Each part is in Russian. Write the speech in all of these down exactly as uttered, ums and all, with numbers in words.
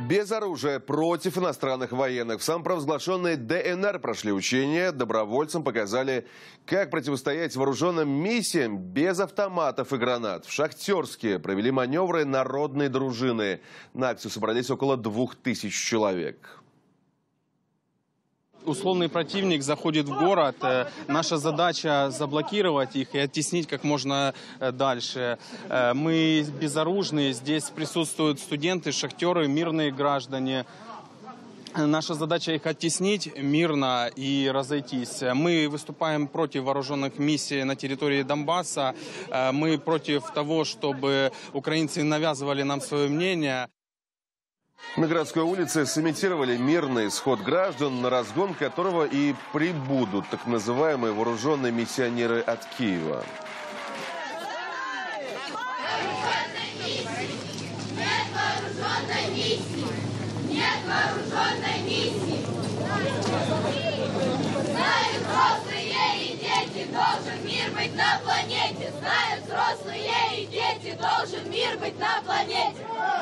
Без оружия против иностранных военных. В самопровозглашенной ДНР прошли учения. Добровольцам показали, как противостоять вооруженным миссиям без автоматов и гранат. В Шахтерске провели маневры народной дружины. На акцию собрались около двух тысяч человек. Условный противник заходит в город. Наша задача заблокировать их и оттеснить как можно дальше. Мы безоружные. Здесь присутствуют студенты, шахтеры, мирные граждане. Наша задача их оттеснить мирно и разойтись. Мы выступаем против вооруженных миссий на территории Донбасса. Мы против того, чтобы украинцы навязывали нам свое мнение. На городской улице сымитировали мирный исход граждан, на разгон которого и прибудут так называемые вооруженные миссионеры от Киева. Нет вооруженной миссии! Нет вооруженной миссии! Знают взрослые и дети, должен мир быть на планете! Знают взрослые и дети, должен мир быть на планете!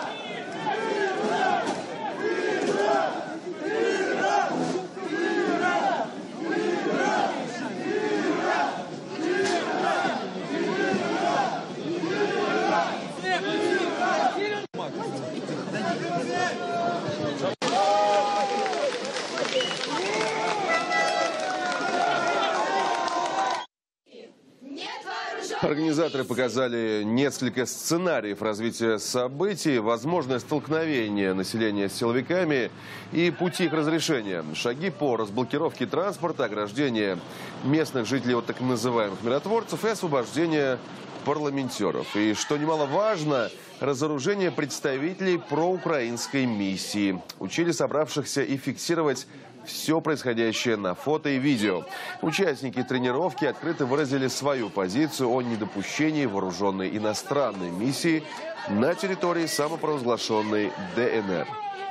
Организаторы показали несколько сценариев развития событий, возможное столкновение населения с силовиками и пути их разрешения. Шаги по разблокировке транспорта, ограждение местных жителей от так называемых миротворцев и освобождение парламентеров. И, что немаловажно, разоружение представителей проукраинской миссии. Учили собравшихся и фиксировать все происходящее на фото и видео. Участники тренировки открыто выразили свою позицию о недопущении вооруженной иностранной миссии на территории самопровозглашенной ДНР.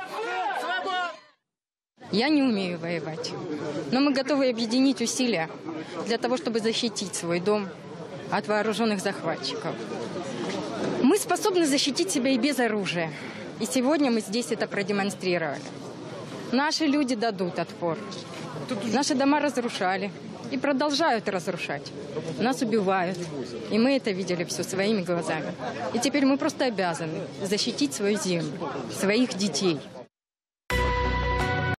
Я не умею воевать, но мы готовы объединить усилия для того, чтобы защитить свой дом от вооруженных захватчиков. Мы способны защитить себя и без оружия. И сегодня мы здесь это продемонстрировали. Наши люди дадут отпор. Наши дома разрушали и продолжают разрушать. Нас убивают. И мы это видели все своими глазами. И теперь мы просто обязаны защитить свою землю, своих детей.